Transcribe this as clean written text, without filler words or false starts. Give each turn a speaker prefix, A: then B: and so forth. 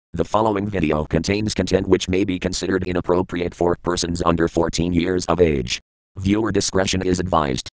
A: The following video contains content which may be considered inappropriate for persons under 14 years of age. Viewer discretion is advised.